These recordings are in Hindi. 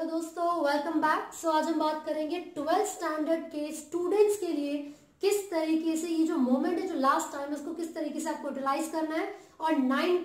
हेलो दोस्तों, वेलकम बैक। सो आज हम बात करेंगे 12th स्टैंडर्ड के स्टूडेंट्स के लिए किस तरीके से ये जो मोमेंट है जो लास्ट टाइम है उसको किस तरीके से आपको यूटिलाइज करना है और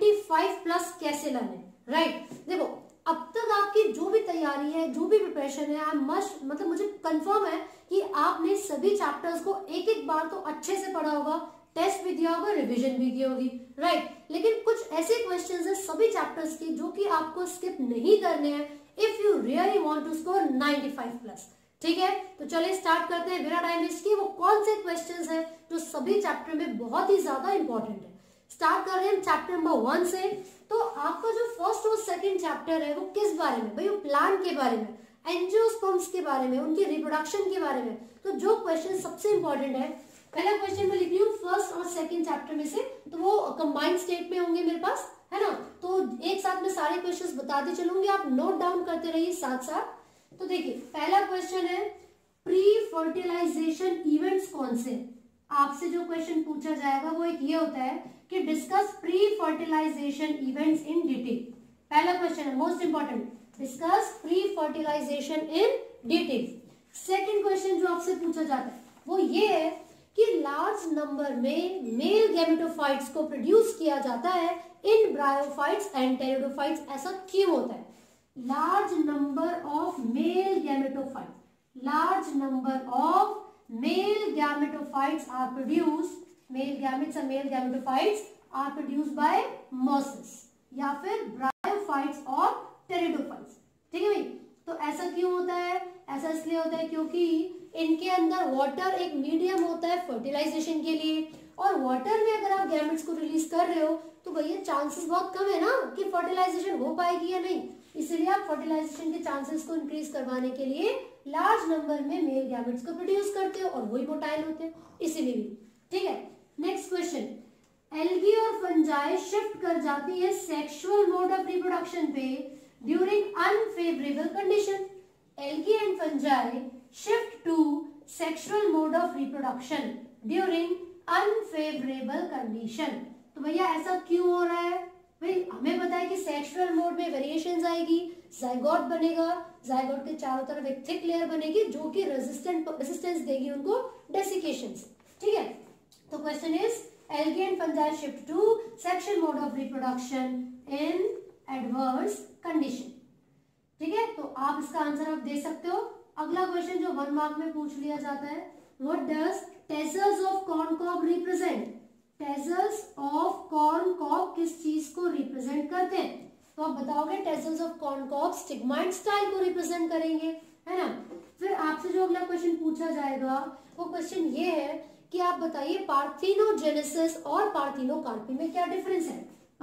95 प्लस कैसे लाना है। राइट, देखो अब तक आपकी जो भी तैयारी है, जो भी प्रिपरेशन है, आई मस्ट मतलब मुझे कंफर्म है कि आपने सभी चैप्टर्स को एक एक बार तो अच्छे से पढ़ा होगा, टेस्ट भी दिया होगा, रिवीजन भी की होगी। राइट, लेकिन कुछ ऐसे क्वेश्चंस हैं सभी चैप्टर्स की जो कि आपको स्किप नहीं करने हैं if you really want to score 95 plus. ठीक है, तो चलिए स्टार्ट करते हैं बिना टाइम वेस्ट किए। वो कौन से क्वेश्चंस हैं जो सभी चैप्टर में बहुत ही ज्यादा इंपॉर्टेंट है। स्टार्ट कर रहे हैं चैप्टर नंबर 1 से। तो आपका जो फर्स्ट और सेकंड चैप्टर है वो किस बारे में, भाई वो प्लांट के बारे में, एंजियोस्पर्म्स के बारे में, उनकी रिप्रोडक्शन के बारे में। तो जो क्वेश्चन सबसे इंपॉर्टेंट है, पहला क्वेश्चन मैं लिख रही हूँ फर्स्ट और सेकंड चैप्टर में से, तो वो कंबाइंड स्टेट में होंगे मेरे पास, है ना। तो एक साथ में सारे क्वेश्चंस बताते चलूंगी, आप नोट डाउन करते रहिए साथ साथ। तो देखिए पहला क्वेश्चन है प्री फर्टिलाइजेशन इवेंट्स कौन से। आपसे जो क्वेश्चन पूछा जाएगा वो एक ये होता है कि discuss pre fertilisation events in detail. पहला क्वेश्चन है most important, discuss pre fertilisation in detail. Second question जो आपसे पूछा जाता है वो ये है कि लार्ज नंबर में मेल गैमेटोफाइट्स को प्रोड्यूस किया जाता है इन ब्रायोफाइट्स एंड टेरिडोफाइट्स। ऐसा क्यों होता है? Large number of male gametophytes, large number of male gametophytes are produced, male gametes और male gametophytes are produced by mosses या फिर ब्रायोफाइट्स और टेरिडोफाइट्स। ठीक है भाई, तो ऐसा क्यों होता है? ऐसा इसलिए होता है क्योंकि इनके अंदर वाटर एक मीडियम होता है फर्टिलाइजेशन के लिए, और वाटर में अगर आप गैमेट्स को रिलीज कर रहे हो तो भैया चांसेस बहुत कम है ना कि फर्टिलाइजेशन हो पाएगी या नहीं। इसलिए आप फर्टिलाइजेशन के चांसेस को इंक्रीज करवाने के लिए लार्ज नंबर में मेल गैमेट्स को प्रोड्यूस करते हो और वही मोटाइल होते हैं, इसीलिए भी। ठीक है, नेक्स्ट क्वेश्चन, एल्गी और फंजाई शिफ्ट कर जाती है सेक्सुअल मोड ऑफ रिप्रोडक्शन पे during unfavourable condition. Algae and fungi shift to sexual mode of reproduction during unfavorable condition। तो भैया ऐसा क्यों हो रहा है? भाई हमें पता है कि सेक्सुअल मोड में वेरिएशंस आएगी, जाइगोट बनेगा, जाइगोट के चारों तरफ एक थिक लेयर बनेगी जो कि रेजिस्टेंस देगी उनको डेसिकेशन से। ठीक है, तो question is algae and fungi shift to sexual mode of reproduction in adverse condition. ठीक है, तो आप इसका आंसर आप दे सकते हो। अगला क्वेश्चन जो 1 मार्क में पूछ लिया जाता है, what does tassels of corn cob represent. Tassels of corn cob किस चीज को रिप्रेजेंट करते हैं? तो आप बताओगे tassels of corn cob stigma and style को रिप्रेजेंट करेंगे, है ना। फिर आपसे जो अगला क्वेश्चन पूछा जाएगा वो क्वेश्चन ये है कि आप बताइए पार्थिनोजेनेसिस और पार्थिनोकार्पी में क्या डिफरेंस है।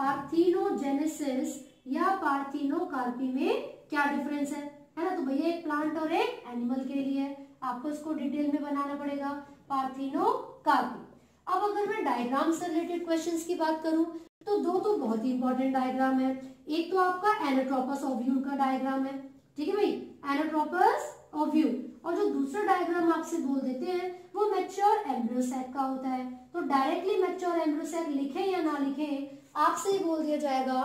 पार्थिनोजेनेसिस या पार्थिनोकार्पी में क्या डिफरेंस है ना। तो भैया एक प्लांट और एक एनिमल के लिए आपको इसको डिटेल में बनाना पड़ेगा, पार्थिनोकार्पी। अब अगर मैं डायग्राम से रिलेटेड क्वेश्चंस की बात करूं तो दो तो बहुत ही इंपॉर्टेंट डायग्राम है। एक तो आपका एनाट्रोपस ओव्यूल का डायग्राम है, ठीक है भाई, एनाट्रोपस ओव्यूल, और जो दूसरा डायग्राम आपसे बोल देते हैं वो मैच्योर एम्ब्रियो सैक का होता है। तो डायरेक्टली मैच्योर एम्ब्रियो सैक लिखे या ना लिखे, आपसे ही बोल दिया जाएगा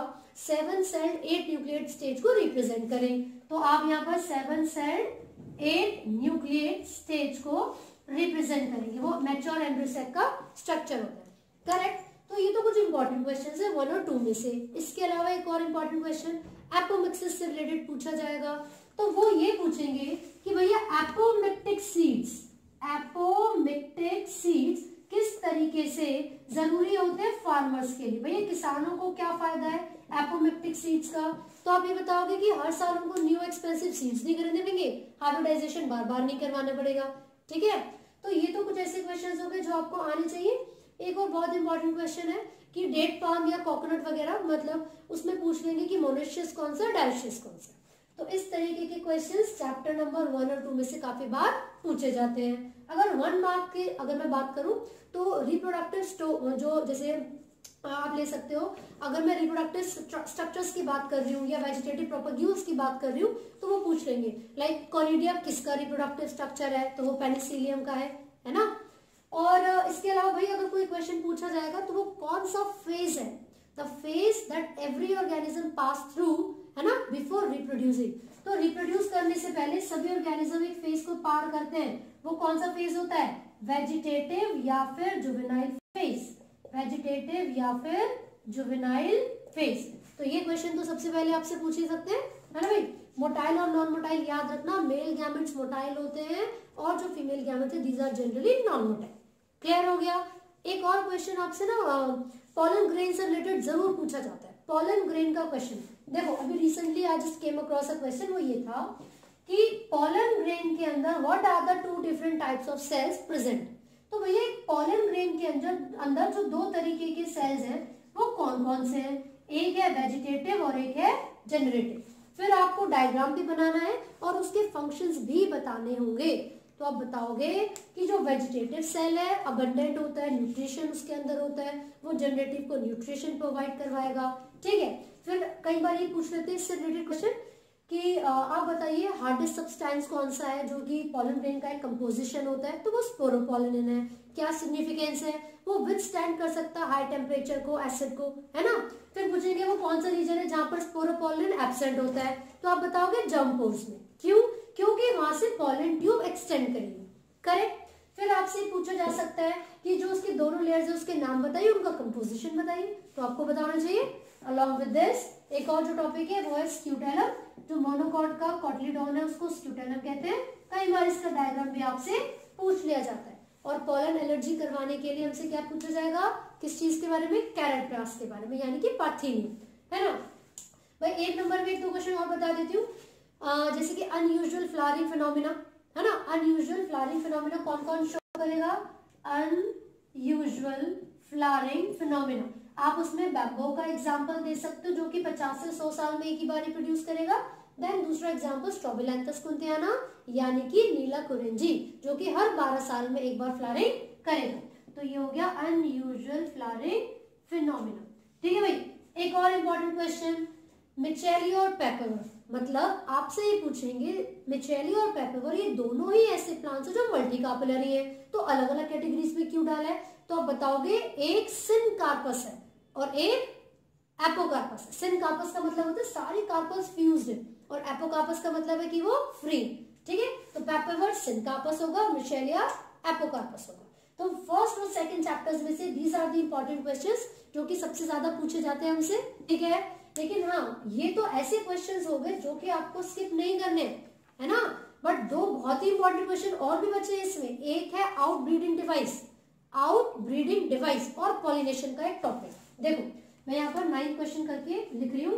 7 सेल्ड 8 न्यूक्लिएट स्टेज को रिप्रेजेंट करें। तो आप यहाँ पर 7 सेल्ड 8 न्यूक्लिएट स्टेज को रिप्रेजेंट करेंगे, वो मैच्योर एम्ब्रियो सैक का स्ट्रक्चर होता है। करेक्ट, तो ये तो कुछ इंपॉर्टेंट क्वेश्चंस है 1 और 2 में से। इसके अलावा एक और इंपॉर्टेंट क्वेश्चन एपोमिक्सिस से रिलेटेड पूछा जाएगा। तो वो ये पूछेंगे कि भैया एपोमिक्टिक सीड्स किस तरीके से जरूरी होते हैं फार्मर्स के लिए। भैया किसानों को क्या फायदा है एपोमिक्टिक सीड्स का? तो आप ये बताओगे कि हर साल उनको न्यू एक्सपेंसिव सीड्स नहीं खरीदने देंगे, हाइब्रिडाइजेशन बार बार नहीं करवाना पड़ेगा। ठीक है, तो ये तो कुछ ऐसे क्वेश्चंस हो गए जो आपको आने चाहिए। एक और बहुत इंपॉर्टेंट क्वेश्चन है कि डेट पाम या कोकोनट वगैरह, मतलब उसमें पूछ लेंगे कि मोनोशियस कौन सा, डायोशियस कौन सा। तो इस तरीके के क्वेश्चंस चैप्टर नंबर 1 और 2 में से काफी बार पूछे जाते हैं। अगर 1 मार्क की अगर मैं बात करूं तो रिप्रोडक्टिव जो जैसे आप ले सकते हो, अगर मैं रिप्रोडक्टिव स्ट्रक्चर्स की बात कर रही हूँ या वेजिटेटिव प्रोपेग्यूल्स की बात कर रही हूँ तो वो पूछ लेंगे लाइक कॉनिडियम किसका रिप्रोडक्टिव स्ट्रक्चर है, तो वो पेनिसिलियम का है ना। और इसके अलावा भाई अगर कोई क्वेश्चन पूछा जाएगा तो वो कौन सा फेज है, the phase that every organism pass through, है ना, बिफोर रिप्रोड्यूसिंग। तो रिप्रोड्यूस करने से पहले सभी ऑर्गेनिज्म एक फेज को पार करते हैं। वो कौन सा फेज होता है? वेजिटेटिव या फिर जुवेनाइल फेज, वेजिटेटिव या फिर जुवेनाइल फेज। तो ये क्वेश्चन तो सबसे पहले आपसे पूछ ही सकते हैं, है ना भाई। मोटाइल और नॉन मोटाइल याद रखना, मेल गैमेट्स मोटाइल होते हैं और जो फीमेल गैमेट्स है these are generally non motile. Clear हो गया। एक और क्वेश्चन आपसे ना पॉलन ग्रेन से रिलेटेड जरूर पूछा जाता है। पॉलन ग्रेन का क्वेश्चन देखो, अभी recently I just came across a question, वो ये था कि पॉलन ग्रेन के अंदर what are the two different types of cells present. तो भैया एक पॉलन ग्रेन के अंदर जो दो तरीके के सेल्स हैं वो कौन कौन से हैं? एक है वेजिटेटिव और एक है जनरेटिव। फिर आपको डायग्राम भी बनाना है और उसके फंक्शंस भी बताने होंगे। तो आप बताओगे कि जो वेजिटेटिव सेल है अबंडेंट होता है, न्यूट्रिशन उसके अंदर होता है, वो जनरेटिव को न्यूट्रिशन प्रोवाइड करवाएगा। ठीक है। फिर कई बार ये पूछ लेते हैं इससे रिलेटेड क्वेश्चन कि आप बताइए हार्डेस्ट सब्सटेंस कौन सा है जो कि पॉलन ग्रेन का एक कंपोजिशन होता है? तो वो स्पोरोपोलिन है। क्या सिग्निफिकेंस है? वो विथस्टैंड कर सकता है हाई टेम्परेचर को, एसिड को, है ना। फिर पूछेंगे वो कौन सा रीजन है जहां पर स्पोरोपोलिन एब्सेंट होता है? तो आप बताओगे जर्म पोर्स में। क्यों? क्योंकि वहां से पॉलन ट्यूब एक्सटेंड करेगी। करेक्ट। फिर आपसे पूछा जा सकता है कि जो उसके दोनों लेयर्स है उसके नाम बताइए, उनका कंपोजिशन बताइए। तो आपको बताना चाहिए। अलॉन्ग विद दिस एक और जो टॉपिक है वो है स्क्यूटेलम। जो मोनोकॉट का कॉटलीडॉन है उसको स्क्यूटेलम कहते हैं। कई बार इसका डायग्राम भी आपसे पूछ लिया जाता है। और पॉलन एलर्जी करवाने के लिए हमसे क्या पूछा जाएगा? किस चीज के बारे में? कैरेट ग्रास के बारे में, यानी कि पार्थेनियम, है ना भाई। एक नंबर में एक दो क्वेश्चन और बता देती हूँ, जैसे कि अनयूजुअल फ्लावरिंग फिनोमिना, है ना। अनयूजुअल फ्लावरिंग फिनोमिना कौन कौन शो करेगा? Unusual flowering phenomena. आप उसमें बैम्बो का एग्जांपल दे सकते हो जो कि 50 से 100 साल में एक ही बार रिप्रोड्यूस करेगा। देन दूसरा एग्जांपल स्ट्रोबिलैंथस कुंतियाना, यानी कि नीला कुरिंजी, जो कि हर 12 साल में एक बार फ्लावरिंग करेगा। तो ये हो गया अनयूजुअल फ्लावरिंग फिनोमिना। ठीक है भाई। एक और इंपॉर्टेंट क्वेश्चन, मिचेली और पेपरवर। मतलब आपसे ये पूछेंगे मिचेली और पेपरवर ये दोनों ही ऐसे प्लांट्स हैं जो मल्टीकार्पेलरी है, तो अलग अलग कैटेगरीज में क्यों डाला है? तो आप बताओगे एक सिनकार्पस है और एक एपोकार्पस है। सिनकार्पस का मतलब होता है सारी कार्पस फ्यूज्ड है और एपोकार्पस का मतलब है कि वो फ्री। ठीक है। तो पेपरवर सिनकार्पस होगा, मिचेलिया एपोकार्पस होगा। तो फर्स्ट और सेकंड चैप्टर्स में से these are the important questions जो कि सबसे ज्यादा पूछे जाते हैं हमसे। ठीक है। लेकिन हाँ, ये तो ऐसे क्वेश्चंस हो गए जो कि आपको स्किप नहीं करने, है ना। बट दो बहुत ही इंपॉर्टेंट क्वेश्चन और भी बचे हैं इसमें। एक है outbreeding device, outbreeding device और पॉलिनेशन का एक टॉपिक। देखो मैं यहाँ पर 9th क्वेश्चन करके लिख रही हूँ,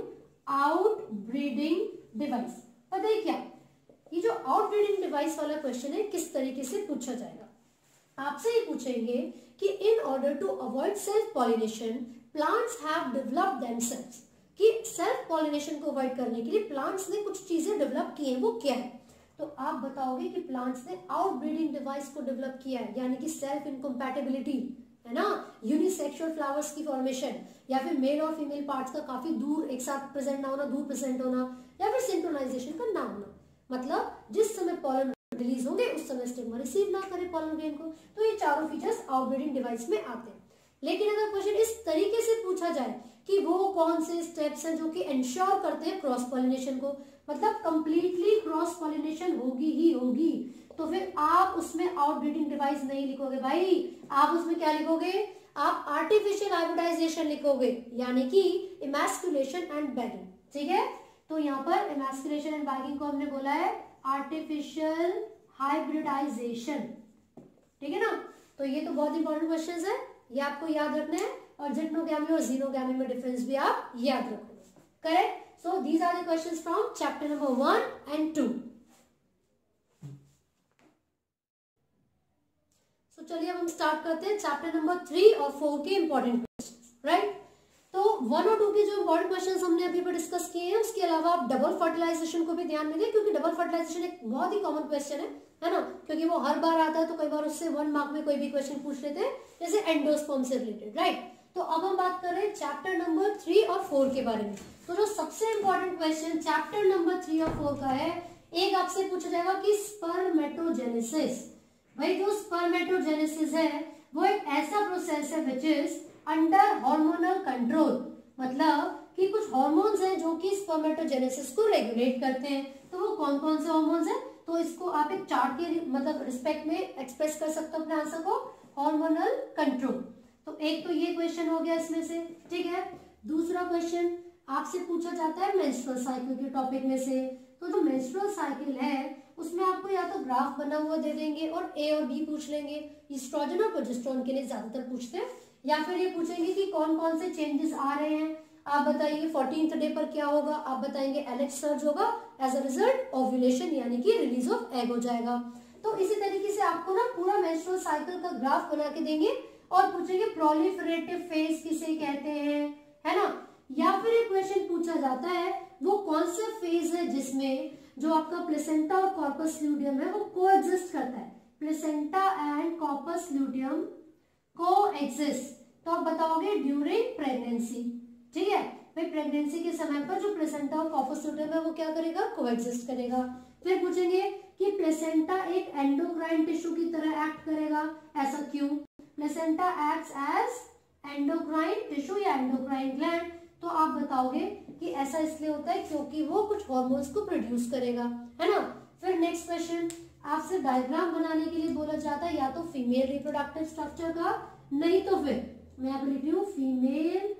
आउट ब्रीडिंग डिवाइस। पता है क्या, ये जो आउट ब्रीडिंग डिवाइस वाला क्वेश्चन है किस तरीके से पूछा जाएगा? आपसे ये पूछेंगे कि in order to avoid self pollination plants have developed themselves, कि सेल्फ पॉलिनेशन को अवॉइड करने के लिए प्लांट्स ने कुछ चीजें डेवलप की हैं, वो क्या है? तो आप बताओगे कि प्लांट्स ने आउट ब्रीडिंग डिवाइस को डेवलप किया है, यानी कि सेल्फ इनकम्पैटिबिलिटी, है ना, यूनिसेक्सुअल फ्लावर्स की फॉर्मेशन, या फिर मेल और फीमेल पार्ट्स का काफी दूर एक साथ प्रेजेंट ना होना, दूर प्रेजेंट होना, या फिर सिंक्रोनाइजेशन का ना होना। मतलब जिस समय पॉलन रिलीज होंगे उस समय स्टिग्मा रिसीव ना करे पॉलन ग्रेन को। तो ये चारों फीचर्स आउटब्रीडिंग डिवाइस में आते हैं। लेकिन अगर क्वेश्चन इस तरीके से पूछा जाए कि वो कौन से स्टेप्स हैं जो कि इंश्योर करते हैं क्रॉस पॉलिनेशन को, मतलब कंप्लीटली क्रॉस पॉलिनेशन होगी ही होगी, तो फिर आप उसमें आउटब्रीडिंग डिवाइस नहीं लिखोगे भाई, आप उसमें क्या लिखोगे? आप आर्टिफिशियल हाइब्रिडाइजेशन लिखोगे, यानी कि इमैस्कुलेशन एंड बैगिंग। ठीक है। तो यहाँ पर इमैस्कुलेशन एंड बैगिंग को हमने बोला है आर्टिफिशियल हाइब्रिडाइजेशन। ठीक है ना। तो ये तो बहुत इंपॉर्टेंट क्वेश्चंस है, ये आपको याद रखना है। और जिटनोगैमी और जीनोगैमी में डिफरेंस भी आप याद रखोगे। Correct. So these are the questions from chapter number 1 and 2। तो चलिए अब हम स्टार्ट करते हैं चैप्टर नंबर 3 और 4 के इंपॉर्टेंट क्वेश्चंस। राइट। तो 1 और 2 के जो इंपॉर्टेंट क्वेश्चंस हमने अभी पर डिस्कस किए हैं, उसके अलावा आप डबल फर्टिलाइजेशन को भी ध्यान में दें, क्योंकि डबल फर्टिलाइजेशन एक बहुत ही कॉमन क्वेश्चन है ना, क्योंकि वो हर बार आता है। तो कई बार उससे 1 मार्क में कोई भी क्वेश्चन पूछ लेते हैं, जैसे एंडोस्पर्म से रिलेटेड। राइट। तो अब हम बात कर रहे हैं चैप्टर नंबर 3 और 4 के बारे में। तो जो सबसे इंपॉर्टेंट क्वेश्चन चैप्टर नंबर 3 और 4 का है, एक आपसे पूछा जाएगा कि स्पर्मेटोजेनेसिस। भाई जो स्पर्मेटोजेनेसिस है वो एक ऐसा प्रोसेस है which is under hormonal control, मतलब कि कुछ हार्मोन्स हैं जो कि स्पर्मेटोजेनेसिस को रेगुलेट करते हैं। तो वो कौन कौन से हार्मोन्स हैं, तो इसको आप एक चार्ट के मतलब रिस्पेक्ट में एक्सप्रेस कर सकते हो अपने आंसर को, हार्मोनल कंट्रोल। तो एक तो ये क्वेश्चन हो गया इसमें से, ठीक है। दूसरा क्वेश्चन आपसे पूछा जाता है मेंस्ट्रुअल साइकिल के टॉपिक में से। तो जो मेंस्ट्रुअल साइकिल है उसमें आपको या तो ग्राफ बना हुआ दे देंगे और ए और बी पूछ लेंगे, ईस्ट्रोजन और प्रोजेस्टेरोन के लिए ज्यादातर पूछते हैं, या फिर ये पूछेंगे कि कौन कौन से चेंजेस आ रहे हैं। आप बताइए 14th डे पर क्या होगा, आप बताएंगे एलएच सर्ज होगा, एज अ रिजल्ट ओव्यूलेशन यानी कि रिलीज ऑफ एग हो जाएगा। तो इसी तरीके से आपको ना पूरा मेंस्ट्रुअल साइकिल का ग्राफ बना के देंगे और पूछेंगे प्रोलिफरेटिव फेज किसे कहते हैं, है ना। या फिर एक क्वेश्चन पूछा जाता है वो कौन सा फेज है जिसमें जो आपका प्लेसेंटा और कॉर्पस ल्यूटियम है वो कोएग्जिस्ट करता है, placenta and corpus luteum coexist. तो आप बताओगे ड्यूरिंग प्रेगनेंसी, ठीक है भाई, प्रेगनेंसी के समय पर जो प्लेसेंटा और कॉर्पस ल्यूटियम है वो क्या करेगा, कोएग्जिस्ट करेगा। फिर पूछेंगे कि प्लेसेंटा एक एंडोक्राइन टिश्यू की तरह एक्ट करेगा, ऐसा क्यों, placenta acts as endocrine tissue या एंडोक्राइन ग्लैंड। तो आप बताओगे कि ऐसा इसलिए होता है क्योंकि वो कुछ हार्मोन्स को प्रोड्यूस करेगा, है ना। फिर नेक्स्ट क्वेश्चन आपसे डायग्राम बनाने के लिए बोला जाता है या तो फीमेल रिप्रोडक्टिव स्ट्रक्चर का, नहीं तो फिर मैं आप लिख रही हूँ फीमेल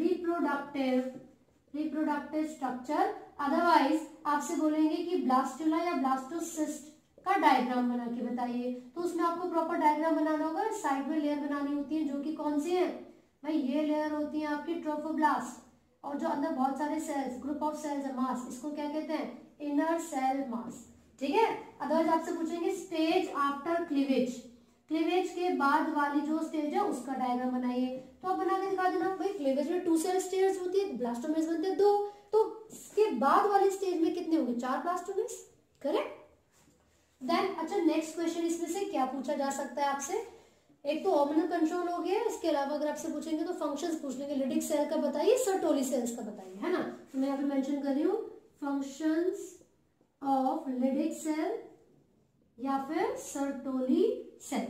रिप्रोडक्टिव स्ट्रक्चर, अदरवाइज आपसे बोलेंगे कि ब्लास्टुला या ब्लास्टोसिस्ट का डायग्राम बना के बताइए। तो उसमें आपको प्रॉपर डायग्राम बनाना होगा, साइड में लेयर बनानी होती है जो कि कौन सी है भाई, ये लेयर होती है आपकी ट्रोफोब्लास्ट, और जो अंदर बहुत सारे सेल्स, ग्रुप ऑफ सेल्स है, मास, इसको क्या कहते हैं, इनर सेल मास, ठीक है। अदरवाइज आपसे पूछेंगे स्टेज आफ्टर क्लीवेज, क्लीवेज के बाद वाली जो स्टेज है उसका डायग्राम बनाइए। तो आप बना के दिखा देना भाई, क्लीवेज में 2 सेल स्टेज होती है, ब्लास्टोमेस बनते हैं 2, तो इसके बाद वाली स्टेज में कितने होंगे, 4 ब्लास्टोमेस, करेक्ट। देन अच्छा नेक्स्ट क्वेश्चन इसमें से क्या पूछा जा सकता है आपसे, एक तो हार्मोनल कंट्रोल हो गया, इसके अलावा अगर आपसे पूछेंगे तो फंक्शंस पूछ लेंगे, लिडिक सेल का बताइए, सर्टोली सेल्स का बताइए, है ना। तो मैं यहाँ पे मेंशन कर रही हूँ फंक्शंस ऑफ लिडिक सेल या फिर सर्टोली सेल।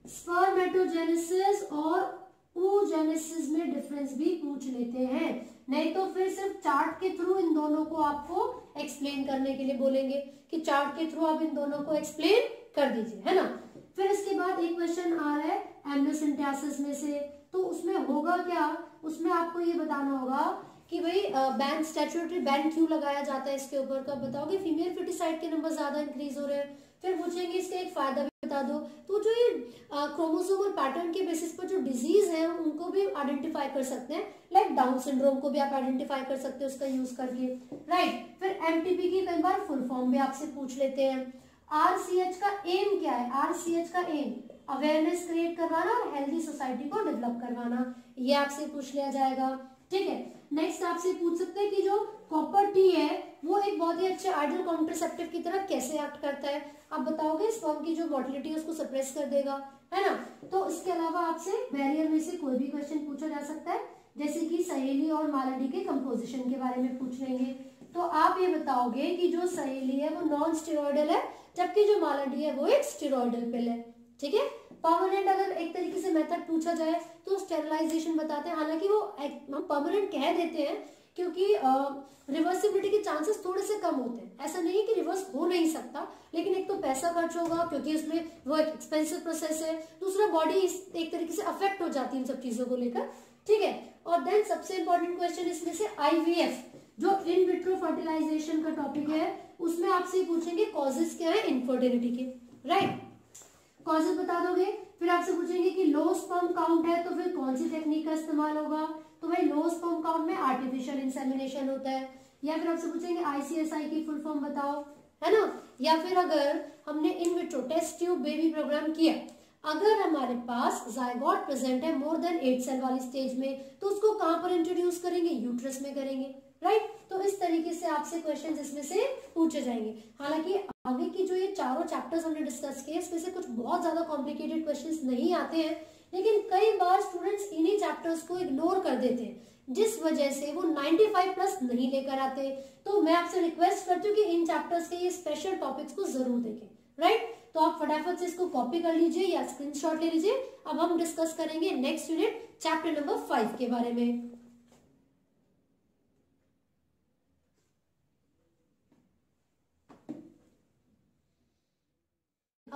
स्पर्मेटोजेनेसिस और oogenesis में डिफरेंस भी पूछ लेते हैं, नहीं तो फिर सिर्फ चार्ट के थ्रू इन दोनों को आपको एक्सप्लेन करने के लिए बोलेंगे कि चार्ट के थ्रू आप इन दोनों को एक्सप्लेन कर दीजिए, है ना। फिर इसके बाद एक क्वेश्चन आ रहा है एम्ब्रियोसेंटेसिस में से, तो उसमें होगा क्या, उसमें आपको ये बताना होगा कि भाई बैंड, स्टैट्यूटरी बैंड क्यों लगाया जाता है इसके ऊपर, कब बताओगे, फीमेल फर्टिसाइड के नंबर ज्यादा इंक्रीज हो रहे हैं। फिर पूछेंगे इसका एक फायदा भी बता दो। तो जो ये क्रोमोसोमल पैटर्न के बेसिस पर जो डिजीज है उनको भी आइडेंटिफाई कर सकते हैं, लाइक डाउन सिंड्रोम को भी आप आइडेंटिफाई कर सकते हैं उसका यूज करके, राइट। फिर एमटीपी की कई बार फुल फॉर्म भी आपसे पूछ लेते हैं। आरसीएच का एम क्या है, आरसीएच का एम अवेयरनेस क्रिएट करवाना और हेल्दी सोसाइटी को डेवलप करवाना, ये आपसे पूछ लिया जाएगा, ठीक है। नेक्स्ट आपसे पूछ सकते हैं कि जो कॉपर टी है वो एक बहुत ही अच्छे आइडियल कॉन्ट्रासेप्टिव की तरह कैसे एक्ट करता है, आप बताओगे। स्पर्म की जो मोटिलिटी है उसको सप्रेस कर देगा, है ना। तो इसके अलावा आपसे बैरियर में से कोई भी क्वेश्चन पूछा जा सकता है, जैसे कि सहेली और मालाडी के कंपोजिशन के बारे में पूछ लेंगे। तो आप ये बताओगे कि जो सहेली है वो नॉन स्टेरॉइडल है, जबकि जो मालाडी है वो एक स्टेरॉइडल पिल है, ठीक है। परमानेंट अगर एक तरीके से मेथड पूछा जाए तो स्टेरिलाइजेशन बताते हैं, हालांकि वो हम परमानेंट कह देते हैं क्योंकि रिवर्सिबिलिटी के चांसेस थोड़े से कम होते हैं, ऐसा नहीं है कि रिवर्स हो नहीं सकता, लेकिन एक तो पैसा खर्च होगा क्योंकि इसमें वो एक एक्सपेंसिव प्रोसेस है, दूसरा बॉडी एक तरीके से अफेक्ट हो जाती है इन सब चीजों को लेकर, ठीक है। और देन सबसे इंपॉर्टेंट क्वेश्चन इसमें से आईवीएफ, जो इन विट्रो फर्टिलाइजेशन का टॉपिक है, उसमें आपसे पूछेंगे कॉजेस क्या है इनफर्टिलिटी के, राइट, कॉजेस बता दोगे। फिर आपसे पूछेंगे कि लो स्पर्म काउंट है तो फिर कौन सी टेक्निक का इस्तेमाल होगा, तो भाई लो स्पर्म काउंट में आर्टिफिशियल इंसेमिनेशन होता है। या फिर आपसे पूछेंगे आईसीएसआई की फुल फॉर्म बताओ, है ना। या फिर अगर हमने in vitro test tube baby programme किया, अगर हमारे पास जायगोट प्रेजेंट है मोर देन 8 सेल वाली स्टेज में, तो उसको कहां पर इंट्रोड्यूस करेंगे, यूट्रस में करेंगे, राइट। तो इस तरीके से आपसे क्वेश्चंस इसमें से पूछे जाएंगे। हालांकि आगे की जो ये चारों चैप्टर्स हमने डिस्कस किए इसमें से कुछ बहुत ज्यादा कॉम्प्लिकेटेड क्वेश्चंस नहीं आते हैं, लेकिन कई बार स्टूडेंट्स इन्हीं चैप्टर्स को इग्नोर कर देते हैं, जिस वजह से वो 95 प्लस नहीं लेकर आते। तो मैं आपसे रिक्वेस्ट करती हूँ कि इन चैप्टर्स के ये स्पेशल टॉपिक्स को जरूर देखें, राइट। तो आप फटाफट से इसको कॉपी कर लीजिए या स्क्रीनशॉट ले लीजिए। अब हम डिस्कस करेंगे नेक्स्ट यूनिट चैप्टर नंबर 5 के बारे में।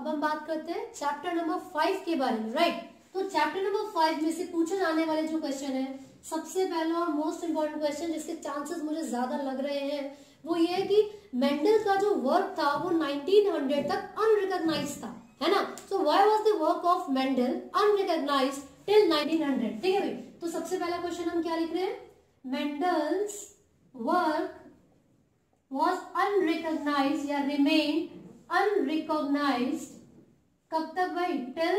अब हम बात करते हैं चैप्टर नंबर 5 के बारे में, राइट। तो चैप्टर नंबर 5 में से पूछे जाने वाले जो क्वेश्चन है, सबसे पहला और मोस्ट इंपॉर्टेंट क्वेश्चन जिसके चांसेस मुझे ज्यादा लग रहे हैं वो ये है कि मेंडल का जो वर्क था वो 1900 तक अनरिकॉग्नाइज्ड था, है ना। So why was the work of Mendel unrecognised till 1900, ठीक है भाई। तो सबसे पहला क्वेश्चन हम क्या लिख रहे हैं, मेंडल्स वर्क was unrecognized या remained unrecognized कब तक भाई, टिल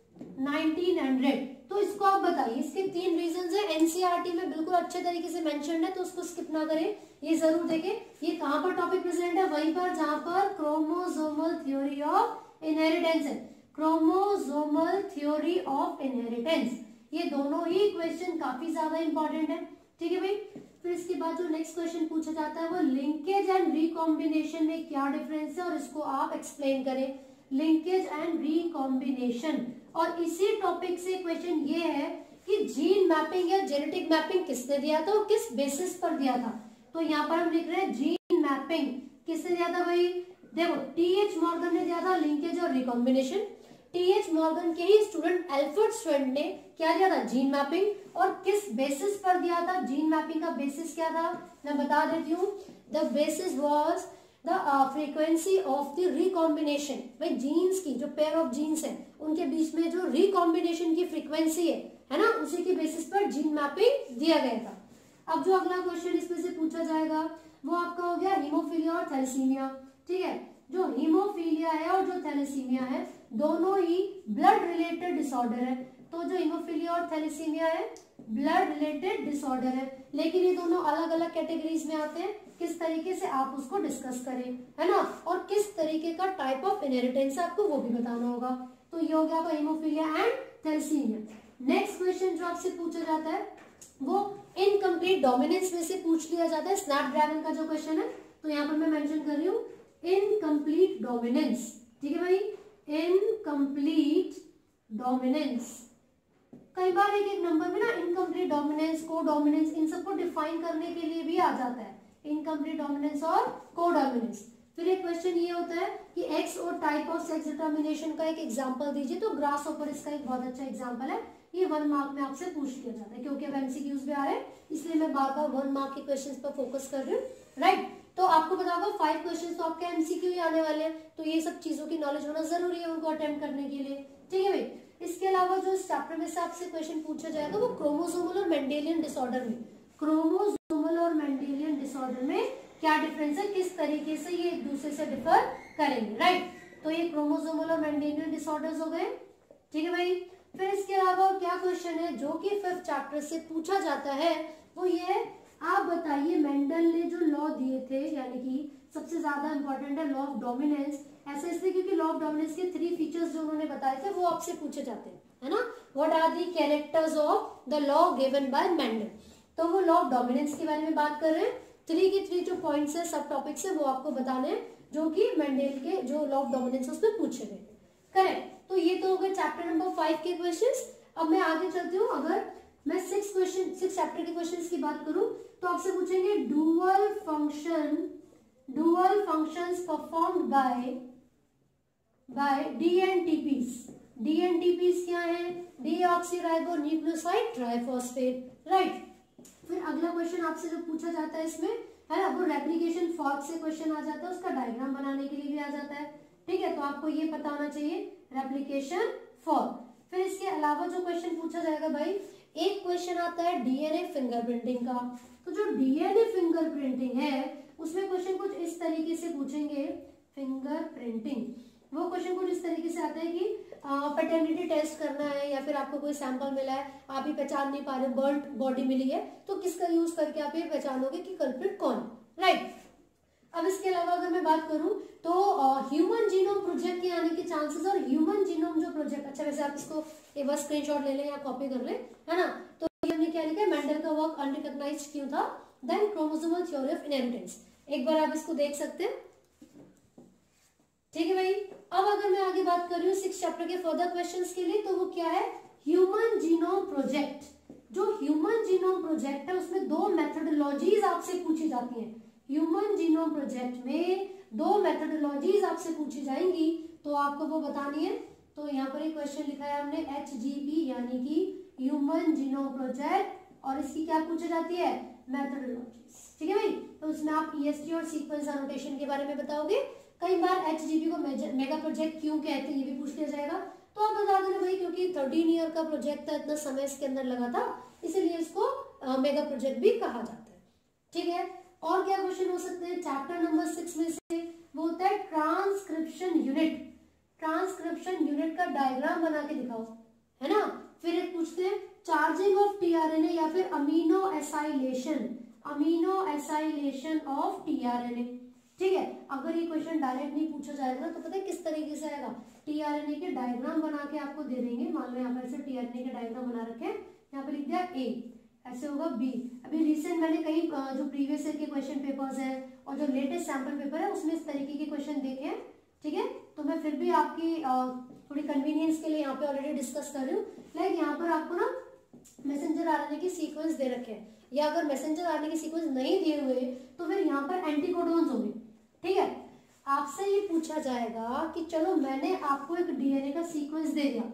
1900। तो इसको आप बताइए, इसके 3 रीजंस है, एनसीईआरटी में बिल्कुल अच्छे तरीके से मेंशन्ड है, तो उसको स्किप ना करें, ये जरूर देखें। ये कहां पर टॉपिक प्रेजेंट है, वहीं पर जहां पर क्रोमोसोमल थ्योरी ऑफ इनहेरिटेंस है, क्रोमोसोमल थ्योरी ऑफ इनहेरिटेंस। ये दोनों ही क्वेश्चन काफी ज्यादा इंपॉर्टेंट है, ठीक है भाई। फिर इसके बाद जो नेक्स्ट क्वेश्चन पूछा जाता है वो लिंकेज एंड रिकॉम्बिनेशन में क्या डिफरेंस है, और इसको आप एक्सप्लेन करें, लिंकेज एंड रिकॉम्बिनेशन। और इसी टॉपिक से क्वेश्चन ये है कि जीन मैपिंग या जेनेटिक मैपिंग किसने दिया था और किस बेसिस पर दिया था। तो यहाँ पर हम लिख रहे हैं जीन मैपिंग किसने दिया था भाई, देखो टीएच मॉर्गन ने दिया था लिंकेज और रिकॉम्बिनेशन। टीएच मॉर्गन के ही स्टूडेंट एल्फ्रेड स्वेड ने क्या दिया था, जीन मैपिंग। और किस बेसिस पर दिया था, जीन मैपिंग का बेसिस क्या था, मैं बता देती हूँ। The basis was the frequency of the recombination, भाई जीन्स की जो पेयर ऑफ जीन्स है उनके बीच में जो रिकॉम्बिनेशन की फ्रीक्वेंसी है ना, उसी के बेसिस पर जीन मैपिंग दिया गया था। अब जो अगला क्वेश्चन इसमें से पूछा जाएगा वो आपका हो गया हीमोफीलिया और थैलेसीमिया, ठीक है। जो हीमोफीलिया है और जो थैलेसीमिया है दोनों ही ब्लड रिलेटेड डिसऑर्डर है। तो जो हीमोफीलिया और थैलेसीमिया है ब्लड रिलेटेड डिसऑर्डर है, लेकिन ये दोनों अलग अलग कैटेगरीज में आते हैं। किस तरीके से आप उसको डिस्कस करें, है ना, और किस तरीके का टाइप ऑफ इनहेरिटेंस है आपको वो भी बताना होगा। तो ये हो गया आपका haemophilia and thalassaemia. Next question जो आपसे पूछा जाता है वो इनकम्प्लीट डोमिनेंस में से पूछ लिया जाता है, स्नैपड्रैगन का जो क्वेश्चन है। तो यहाँ पर मैं मेंशन कर रही हूँ इनकम्प्लीट डोमिनेंस, ठीक है भाई, इनकम्प्लीट डोमिनेंस। कई बार एक एक नंबर में ना इनकम्प्लीट डोमिनेंस, को डोमिनेंस, इन सबको डिफाइन करने के लिए भी आ जाता है, इनकम्प्लीट डोमिनेंस और को डोमिनेंस। फिर एक क्वेश्चन ये होता है कि एक्स और टाइप ऑफ सेक्स डिटर्मिनेशन का एक एग्जांपल दीजिए। तो ग्रास ऑपर इसका एक बहुत अच्छा एग्जांपल है, ये 1 मार्क में आपसे पूछ लिया जाता है, क्योंकि अब एमसीक्यूज भी आ रहे हैं इसलिए मैं बार बार 1 मार्क के क्वेश्चन पर फोकस कर रही हूँ, राइट। तो आपको बता दो 5 क्वेश्चन तो आपके एमसीक्यू ही आने वाले हैं, तो ये सब चीजों की नॉलेज होना जरूरी है उनको अटेम्प्ट करने के लिए, ठीक है भाई। इसके अलावा जो इस चैप्टर में से आपसे क्वेश्चन पूछा जाएगा वो क्रोमोसोमल और मेंडेलियन डिसऑर्डर में, क्रोमोसोमल और मेंडेलियन डिसऑर्डर में क्या डिफरेंस है, किस तरीके से ये एक दूसरे से डिफर करेंगे, राइट। तो ये क्रोमोसोमल और मेंडेलियन डिसऑर्डर्स हो गए, ठीक है भाई। फिर इसके अलावा क्या क्वेश्चन है जो कि 5th चैप्टर से पूछा जाता है वो ये, आप बताइए मेंडल ने जो लॉ दिए थे, यानी कि सबसे ज्यादा इंपॉर्टेंट है लॉ ऑफ डोमिनेंस, ऐसे इसलिए क्योंकि लॉ ऑफ डोमिनेंस के 3 फीचर्स जो उन्होंने बताए थे वो आपसे पूछे जाते हैं, है ना। What are the characters of the law given by Mendel. तो वो लॉ ऑफ डोमिनेंस के बारे में बात कर रहे हैं। 3 के 3 जो पॉइंट्स है, सब टॉपिक्स है, वो आपको बताने हैं जो कि मेंडल के जो लॉ ऑफ डोमिनेंस उसमें पूछे गए, करेक्ट। तो ये तो हो गए चैप्टर नंबर 5 के क्वेश्चंस। अब मैं आगे चलती हूँ, अगर मैं 6 चैप्टर के क्वेश्चंस की बात करूं तो आपसे पूछेंगे dual functions performed by dNTPs. DNTPs क्या है, डीऑक्सीराइबो न्यूक्लियोसाइड ट्राइफॉस्फेट, राइट। फिर अगला क्वेश्चन आपसे जो पूछा जाता है इसमें है ना, वो रेप्लिकेशन फॉर्क से क्वेश्चन आ जाता है, उसका डायग्राम बनाने के लिए भी आ जाता है, ठीक है। तो आपको ये पता होना चाहिए रेप्लिकेशन फॉर्क। फिर इसके अलावा जो क्वेश्चन पूछा जाएगा भाई, एक क्वेश्चन आता है डीएनए फिंगरप्रिंटिंग का। तो जो डीएनए फिंगरप्रिंटिंग है उसमें क्वेश्चन कुछ इस तरीके से पूछेंगे, फिंगरप्रिंटिंग वो क्वेश्चन कुछ इस तरीके से आता है कि पैटर्निटी टेस्ट करना है या फिर आपको कोई सैंपल मिला है, आप ही पहचान नहीं पा रहे, बर्न्ड बॉडी मिली है, तो किसका यूज करके आप ये पहचानोगे कि कल्प्रिट कौन, राइट। अब इसके अलावा अगर मैं बात करूं तो ह्यूमन जीनोम प्रोजेक्ट के आने के चांसेस और ह्यूमन जीनोम जो प्रोजेक्ट, अच्छा वैसे आप इसको एक बार स्क्रीनशॉट ले लें या कॉपी कर लें, है ना। तो हमने क्या लिखा है, मेंडल का वर्क अनरिकॉग्नाइज्ड क्यों था, then chromosomal theory of inheritance, एक बार आप इसको देख सकते हैं, ठीक है भाई। अब अगर मैं आगे बात कर रही हूँ 6 चैप्टर के फर्दर क्वेश्चंस के लिए, तो वो क्या है, ह्यूमन जीनोम प्रोजेक्ट। जो ह्यूमन जीनोम प्रोजेक्ट है उसमें 2 मेथोडोलॉजीज आपसे पूछी जाती हैं। ह्यूमन जीनोम प्रोजेक्ट में 2 मेथोडोलॉजीज आपसे पूछी जाएंगी। तो आपको वो बतानी है। तो यहाँ पर एक क्वेश्चन लिखा है हमने HGP यानी कि ह्यूमन जीनोम प्रोजेक्ट, और इसकी क्या पूछी जाती है, मेथोडोलॉजीज। ठीक है भाई, तो उसमें आप EST और सीक्वेंस एनोटेशन के बारे में बताओगे। कई बार HGP को मेगा प्रोजेक्ट क्यों कहते हैं ये भी पूछ लिया जाएगा, तो आप बता देना भाई क्योंकि 13 ईयर का प्रोजेक्ट था, इतना समय इसके अंदर लगा था, इसीलिए इसको मेगा प्रोजेक्ट भी कहा जाता है। ठीक है, और क्या क्वेश्चन हो सकते हैं चैप्टर नंबर 6 में से, वो होता है ट्रांसक्रिप्शन यूनिट। ट्रांसक्रिप्शन यूनिट का डायग्राम बना के दिखाओ, है ना। फिर एक पूछते हैं चार्जिंग ऑफ टीआरएनए या फिर अमीनो एसाइलेशन ऑफ टीआरएनए। ठीक है, अगर ये क्वेश्चन डायरेक्ट नहीं पूछा जाएगा तो पता है किस तरीके से आएगा, टीआरएनए के डायग्राम बना के आपको दे देंगे। मान लो यहाँ पर ऐसे टीआरएनए के डायग्राम बना रखे हैं, यहाँ पे लिख दिया A, ऐसे होगा B। अभी रिसेंट मैंने कई जो प्रीवियस ईयर के क्वेश्चन पेपर्स हैं और जो लेटेस्ट सैंपल पेपर है उसमें इस तरीके के क्वेश्चन देखे हैं। ठीक है, तो मैं फिर भी आपकी थोड़ी कन्वीनियंस के लिए यहाँ पे ऑलरेडी डिस्कस कर रही हूँ। लाइक यहाँ पर आपको ना मैसेंजर आरएनए की सीक्वेंस दे रखे हैं, या अगर मैसेंजर आरएनए की सीक्वेंस नहीं दिए हुए तो फिर यहाँ पर एंटीकोडोन्स होंगे। ठीक है, आपसे ये पूछा जाएगा कि चलो मैंने आपको एक डीएनए का सीक्वेंस दे दिया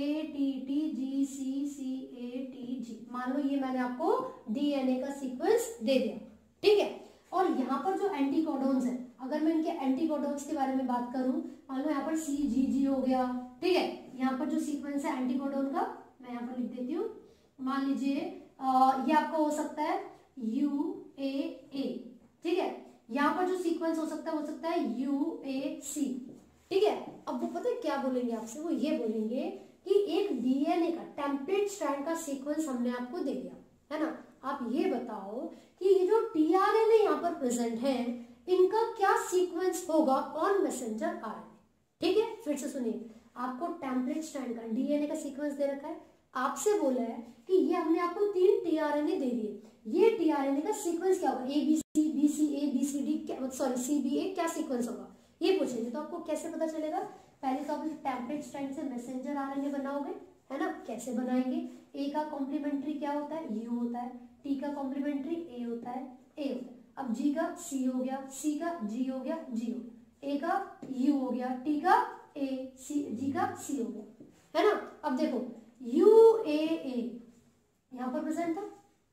ATTGCCATG, मान लो ये मैंने आपको डीएनए का सीक्वेंस दे दिया। ठीक है, और यहाँ पर जो एंटीकोडोन्स है, अगर मैं इनके एंटीकोडोन्स के बारे में बात करूं, मान लो यहाँ पर CGG हो गया। ठीक है, यहाँ पर जो सीक्वेंस है एंटीकोडोन का मैं यहाँ पर लिख देती हूँ। मान लीजिए ये आपका हो सकता है UAA। ठीक है, यहाँ पर जो सीक्वेंस हो सकता है UAC। ठीक है, अब वो पता है क्या बोलेंगे आपसे, वो ये बोलेंगे कि एक डीएनए का टेम्पलेट स्ट्रैंड का सीक्वेंस हमने आपको दे दिया, है ना। आप ये बताओ कि ये जो टीआरएनए यहाँ पर प्रेजेंट है इनका क्या सीक्वेंस होगा ऑन मैसेंजर आरएनए। ठीक है, फिर से सुनिए, आपको टेम्पलेट स्ट्रैंड का डीएनए का सीक्वेंस दे रखा है, आपसे बोला है कि ये हमने आपको 3 टीआरएनए दे दिए, ये टीआरएनए का सीक्वेंस क्या होगा, ABC BCA BCD CBA क्या सीक्वेंस होगा, ये पूछेंगे। तो आपको कैसे पता चलेगा, पहले तो आप टेम्पलेट स्ट्रैंड से मैसेंजर आरएनए बनाओगे, है ना। कैसे बनाएंगे, A का कॉम्प्लीमेंट्री क्या होता है, U होता है, T का कॉम्प्लीमेंट्री A होता है, A होता है। अब G का C हो गया, C का G हो गया, G हो गया, A का U हो गया, T का A, G का C हो गया, है ना। अब देखो UAA यहाँ पर प्रेजेंट था,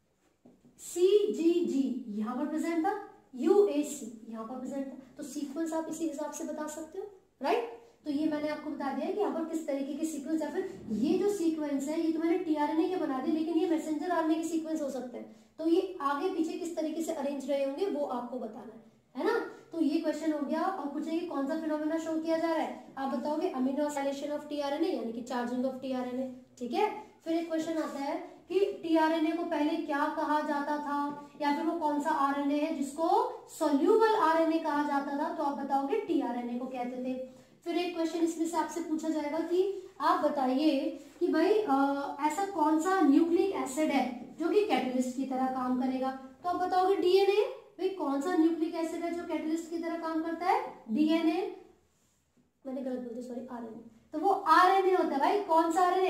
CGG यहाँ पर प्रेजेंट था, UAC यहाँ पर प्रेजेंट था, तो सीक्वेंस आप इसी हिसाब से बता सकते हो, राइट। तो ये मैंने आपको बता दिया है कि यहाँ पर किस तरीके के सीक्वेंस, या फिर ये जो सीक्वेंस है ये तो मैंने टीआरएनए के बना दिए, लेकिन ये मैसेंजर आरएनए के सीक्वेंस हो सकते हैं, तो ये आगे पीछे किस तरीके से अरेंज रहे होंगे वो आपको बताना है ना। तो ये क्वेश्चन हो गया, और पूछेंगे कौन सा फिनोमेना शो किया जा रहा है, आप बताओगे अमीनो एसाइलेशन ऑफ टीआरएनए यानी कि चार्जिंग ऑफ टीआरएनए। ठीक है, फिर एक क्वेश्चन आता है कि टीआरएनए को पहले क्या कहा जाता था, या फिर वो कौन सा आरएनए है जिसको सोल्यूबल आरएनए कहा जाता था, तो आप बताओगे टीआरएनए को कहते थे। फिर एक क्वेश्चन इसमें से आपसे पूछा जाएगा कि आप बताइए कि भाई ऐसा कौन सा न्यूक्लिक एसिड है जो कि कैटलिस्ट की तरह काम करेगा, तो आप बताओगे डीएनए। भाई कौन सा न्यूक्लिक एसिड है जो कैटलिस्ट की तरह काम करता है, डीएनए, मैंने गलत बोल दिया सॉरी, आरएनए, तो वो आरएनए होता है भाई। कौन सा आरएनए,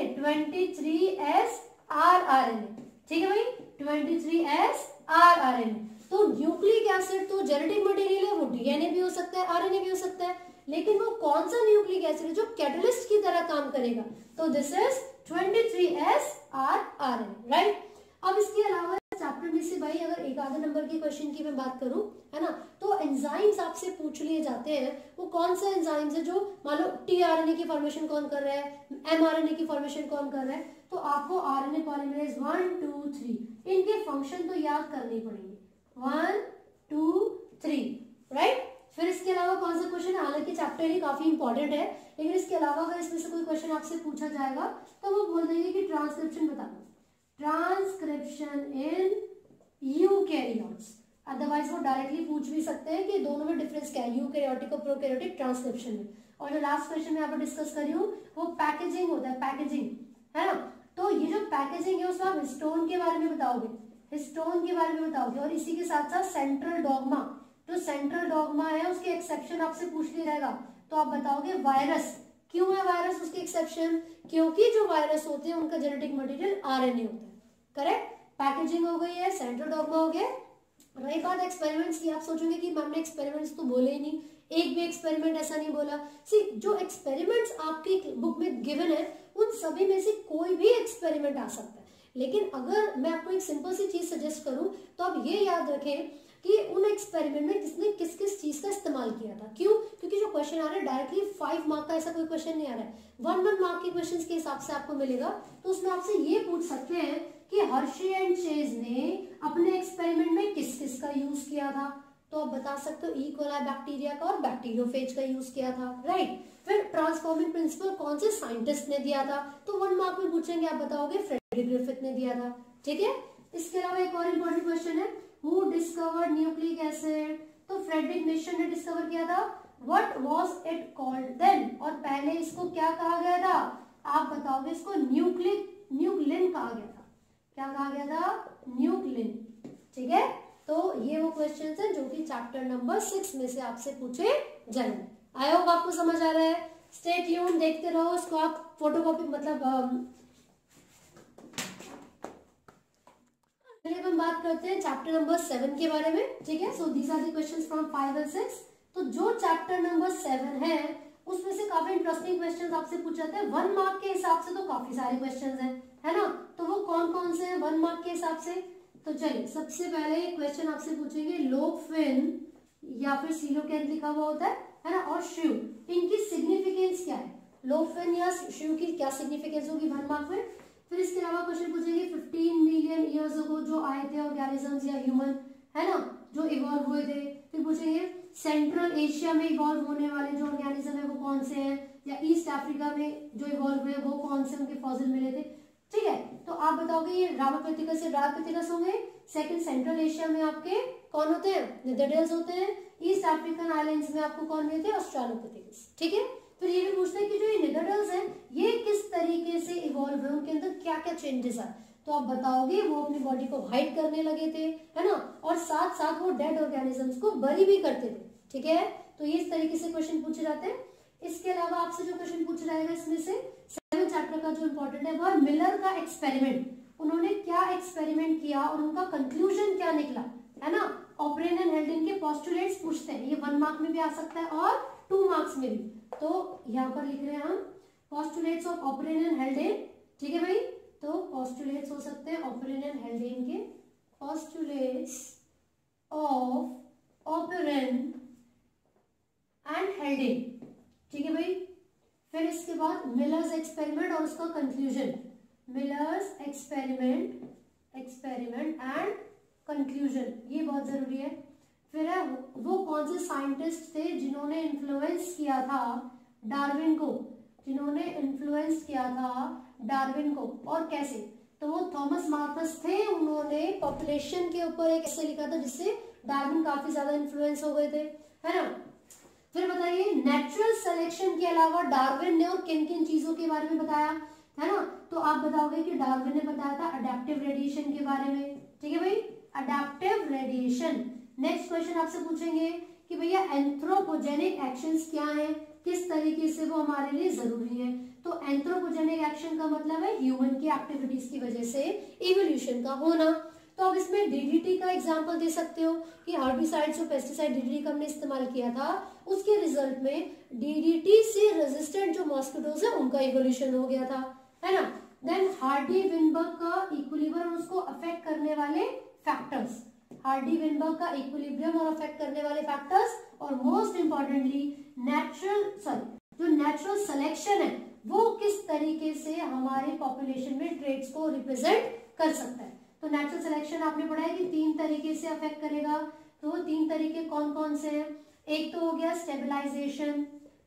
23SR आरएनए। ठीक है भाई, 23SR आरएनए। तो न्यूक्लिक एसिड तो जेनेटिक मटेरियल है, वो डीएनए भी हो सकता है, आरएनए भी हो सकता है, लेकिन वो कौन सा न्यूक्लिक एसिड है जो कैटलिस्ट की तरह काम करेगा, तो this is 23SR RNA, right. अब इसके अलावा चैप्टर में से भाई अगर एक आधे नंबर के क्वेश्चन की मैं बात करूं, है ना, तो एंजाइम्स आपसे पूछ लिए जाते हैं, वो कौन सा एंजाइम्स है जो मान लो टीआरएनए की फॉर्मेशन कौन कर रहा है, एमआरएनए की फॉर्मेशन कौन कर रहा है, तो आपको आरएनए पॉलीमरेज 1 2 3 इनके फंक्शन तो याद करने पड़ेंगे, 1 2 3, राइट। फिर इसके अलावा कौन सा क्वेश्चन है, हालांकि चैप्टर ही काफी इंपॉर्टेंट है, लेकिन इसके अलावा अगर इसमें से कोई क्वेश्चन आपसे पूछा जाएगा तो वो बोल देंगे कि ट्रांसक्रिप्शन बता दो, ट्रांसक्रिप्शन इन यूकैरियोट्स। अदरवाइज वो डायरेक्टली पूछ भी सकते हैं कि दोनों में डिफरेंस क्या है, यूकैरियोटिक और प्रोकैरियोटिक ट्रांसक्रिप्शन में। और जो लास्ट क्वेश्चन मैं यहाँ पर डिस्कस कर रही हूँ वो पैकेजिंग होता है, पैकेजिंग, है ना। तो ये जो पैकेजिंग है उसमें आप हिस्टोन के बारे में बताओगे, हिस्टोन के बारे में बताओगे, और इसी के साथ साथ सेंट्रल डॉग्मा, जो सेंट्रल डॉग्मा है उसके एक्सेप्शन आपसे पूछ लिया जाएगा, तो आप बताओगे वायरस। क्यों है वायरस उसके एक्सेप्शन, क्योंकि जो वायरस होते हैं उनका जेनेटिक मटेरियल आरएनए होता है, करेक्ट। पैकेजिंग हो गई है, सेंट्रल डॉग्मा हो गया। रही बात एक्सपेरिमेंट्स की, आप सोचोगे कि मैम ने एक्सपेरिमेंट्स तो बोले ही नहीं, एक भी एक्सपेरिमेंट ऐसा नहीं बोला। सी जो एक्सपेरिमेंट्स आपकी बुक में गिवन है उन सभी में से कोई भी एक्सपेरिमेंट आ सकता है, लेकिन अगर मैं आपको एक सिंपल सी चीज सजेस्ट करूं तो आप ये याद रखें कि उन एक्सपेरिमेंट में किसने किस किस चीज का इस्तेमाल किया था। क्यों? क्योंकि जो क्वेश्चन आ रहा है डायरेक्टली 5 मार्क का ऐसा कोई क्वेश्चन नहीं आ रहा है, 1 मार्क के क्वेश्चन के हिसाब से आपको मिलेगा। तो उसमें आपसे ये पूछ सकते हैं कि हर्शी एंड चेज ने अपने एक्सपेरिमेंट में किस किस का यूज किया था, तो आप बता सकते हो ई कोलाई बैक्टीरिया का और बैक्टीरियोफेज का यूज किया था, राइट। फिर ट्रांसफॉर्मिंग प्रिंसिपल कौन से साइंटिस्ट ने दिया था, तो 1 मार्क में पूछेंगे, आप बताओगे फ्रेडरिक ग्रिफिथ ने दिया था, ठीक है। इसके अलावा एक और इम्पोर्टेंट क्वेश्चन है, हु डिस्कवर्ड न्यूक्लिक एसिड, तो फ्रेडरिक निशन ने डिस्कवर किया था। What was it called then, और पहले इसको क्या कहा गया था, आप बताओगे, इसको न्यूक्लिन कहा गया था। क्या कहा गया था? न्यूक्लिन, ठीक है। तो ये वो क्वेश्चंस हैं जो कि चैप्टर नंबर 6 में से आपसे पूछे जाएंगे। आई होप आपको समझ आ रहा है। स्टे ट्यून, देखते रहो इसको, आप फोटोकॉपी मतलब हम बात करते हैं चैप्टर नंबर 7 के बारे में, ठीक है। So these are the questions from 5 और 6। तो जो चैप्टर नंबर 7 है उसमें से काफी इंटरेस्टिंग क्वेश्चंस आपसे पूछ जाते हैं 1 मार्क के हिसाब से, तो काफी सारे क्वेश्चंस हैं, है ना। तो वो कौन कौन से हैं 1 मार्क के हिसाब से, तो चलिए सबसे पहले ये क्वेश्चन आपसे पूछेंगे, लोफिन या फिर सीलोकेंथ लिखा हुआ होता है ना, और शिव, इनकी सिग्निफिकेंस क्या है, लोफिन या शिव की क्या सिग्निफिकेंस होगी 1 मार्क में। फिर इसके अलावा क्वेश्चन पूछेंगे 15 मिलियन ईयर्स अगो जो आए थे ऑर्गेनिजम्स या ह्यूमन, है ना, जो इवॉल्व हुए थे। फिर पूछेंगे सेंट्रल एशिया में इवॉल्व होने वाले जो ऑर्गेनिज्म है वो कौन से हैं, या ईस्ट अफ्रीका में जो इवॉल्व हुए वो कौन से उनके फॉसिल मिले थे, ठीक है। तो आप बताओगे ये रामापिथिकस से डार्पिथिकस होंगे। सेकंड, सेंट्रल एशिया में आपके कौन होते हैं, निडरडेल्स होते हैं। ईस्ट अफ्रीकन आइलैंड्स में आपको कौन मिलते हैं, ऑस्ट्रेलोपिथेकस, ठीक है। फिर ये भी पूछते हैं कि जो ये निडरडेल्स हैं ये किस तरीके से इवॉल्व हुए, उनके अंदर क्या क्या चेंजेस आए, तो आप बताओगे वो अपनी बॉडी को हाइड करने लगे थे, है ना, और साथ साथ वो डेड ऑर्गेनिजम्स को बरी भी करते थे, ठीक है। तो ये इस तरीके से क्वेश्चन पूछे जाते हैं। इसके अलावा आपसे जो क्वेश्चन पूछ जाएगा इसमें से 7 चैप्टर का जो इंपॉर्टेंट है वह मिलर का एक्सपेरिमेंट, उन्होंने क्या एक्सपेरिमेंट किया और उनका कंक्लूजन क्या निकला, है ना। ऑपरेन एंड हेल्डेन के पोस्टुलेट्स पूछते हैं, ये 1 मार्क में भी आ सकता है और 2 मार्क्स में भी। तो यहाँ पर लिख रहे हैं हम postulates of Oparin and Haldane, ठीक है भाई। तो पोस्टुलेट्स हो सकते हैं ऑपरेन एंड हेल्डेन के, postulates of Oparin and Haldane, ठीक है भाई। फिर इसके बाद मिलर्स एक्सपेरिमेंट और उसका conclusion, Miller's experiment and conclusion, ये बहुत जरूरी है। फिर है वो कौन से साइंटिस्ट थे जिन्होंने इन्फ्लुएंस किया था डार्विन को, जिन्होंने इन्फ्लुएंस किया था डार्विन को, और कैसे, तो वो थॉमस मार्कस थे, उन्होंने पॉपुलेशन के ऊपर एक ऐसे लिखा था जिससे डार्विन काफी ज्यादा इन्फ्लुएंस हो गए थे, है ना। फिर बताइए नेचुरल सिलेक्शन के अलावा डार्विन ने और किन किन चीजों के बारे में बताया, है ना। तो आप बताओगे कि डार्विन ने बताया था अडेप्टिव रेडिएशन के बारे में, ठीक है भाई, अडेप्टिव रेडिएशन। नेक्स्ट क्वेश्चन आपसे पूछेंगे कि भैया एंथ्रोपोजेनिक एक्शंस क्या हैं, किस तरीके से वो हमारे लिए जरूरी है। तो एंथ्रोपोजेनिक एक्शन का मतलब है ह्यूमन की एक्टिविटीज की वजह से इवोल्यूशन का होना। तो आप इसमें डीडीटी का एग्जांपल दे सकते हो कि हार्बिसाइड्स और पेस्टिसाइड डीडीटी का हमने इस्तेमाल किया था, उसके रिजल्ट में डीडीटी से रेजिस्टेंट जो मॉस्किटोज है उनका इवोल्यूशन हो गया था, है ना। देन हार्डी-विनबर्ग का इक्विलिब्रियम और उसको अफेक्ट करने वाले फैक्टर्स, हार्डी-विनबर्ग का इक्विलिब्रियम और अफेक्ट करने वाले फैक्टर्स, और मोस्ट इंपॉर्टेंटली जो नेचुरल सिलेक्शन है वो किस तरीके से हमारे पॉपुलेशन में ट्रेट्स को रिप्रेजेंट कर सकता है। तो नेचुरल सिलेक्शन आपने पढ़ा है कि 3 तरीके से अफेक्ट करेगा, तो वो 3 तरीके कौन कौन से हैं। एक तो हो गया स्टेबलाइजेशन,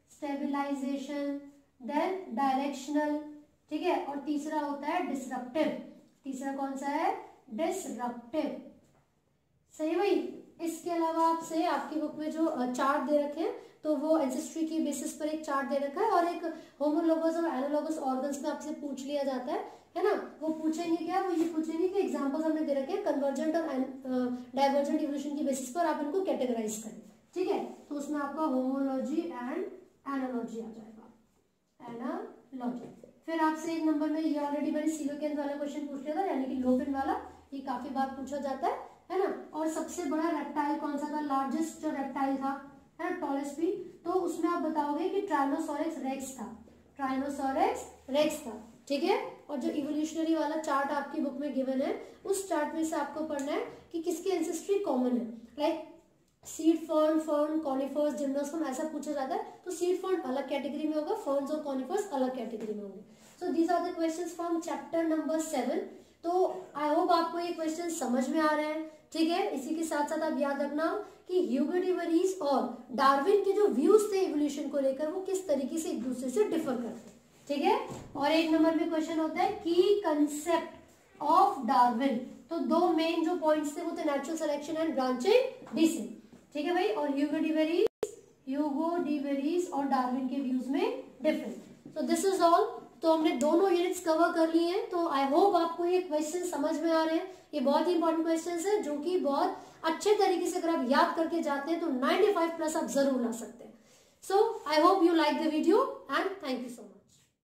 देन डायरेक्शनल, ठीक है, और तीसरा होता है डिसरप्टिव। तीसरा कौन सा है, डिसरप्टिव, सही भाई। इसके अलावा आपसे आपकी बुक में जो चार्ट दे रखे हैं तो वो एंसेस्ट्री की बेसिस पर एक चार्ट दे रखा है, और एक होमोलोगस और एनालोगस ऑर्गन्स में आपसे पूछ लिया जाता है ना। वो पूछेंगे क्या, वो ये पूछेंगे कि एग्जांपल्स हमने दे रखे हैं कन्वर्जेंट और डाइवर्जेंट इवोल्यूशन की बेसिस पर आप इनको कैटेगराइज करें, ठीक है। तो उसमें आपका होमोलॉजी एंड एनालॉजी आ जाएगा, एनालॉजी। फिर आपसे एक नंबर में ये ऑलरेडी मैंने सीलोकेंथ वाला क्वेश्चन पूछ लिया था, यानी कि लोफिन वाला, ये काफी बार पूछा जाता है ना। और सबसे बड़ा रेप्टाइल कौन सा था, लार्जेस्ट जो रेप्टाइल था, है ना, टॉलेस्ट भी, तो उसमें आप बताओगे कि ट्राइनोसॉरेक्स रेक्स था, ट्राइनोसॉरेक्स रेक्स था, ठीक है। और जो इवोल्यूशनरी वाला चार्ट आपकी बुक में गिवन है, उस चार्ट में से आपको पढ़ना है कि किसकी एंसेस्ट्री कॉमन है, like seed fern, fern, conifers, gymnosperm, ऐसा पूछा जाता है। तो सीड फर्न अलग कैटेगरी में होगा, फर्न्स और कॉनिफर्स अलग कैटेगरी में होंगे। So these are the questions from chapter number 7। तो आई होप आपको ये क्वेश्चन समझ में आ रहे हैं, ठीक है। इसी के साथ साथ आप याद रखना कि ह्यूगो डी वेरिस और डार्विन के जो व्यूज थे इवोल्यूशन को लेकर, वो किस तरीके से एक दूसरे से डिफर करते हैं, ठीक है। और 1 नंबर में क्वेश्चन होता है की कंसेप्ट ऑफ डार्विन। तो 2 मेन जो पॉइंट्स थे वो थे natural selection and branching descent, ठीक है भाई। और ह्यूगो डी वेरिस और डार्विन के व्यूज में difference. So this is all. तो हमने दोनों यूनिट्स कवर कर लिए हैं। तो आई होप आपको ये क्वेश्चन समझ में आ रहे हैं। ये बहुत ही इंपॉर्टेंट क्वेश्चंस है जो कि बहुत अच्छे तरीके से अगर आप याद करके जाते हैं तो 95 प्लस आप जरूर ला सकते हैं। So I hope you like the video and thank you so much.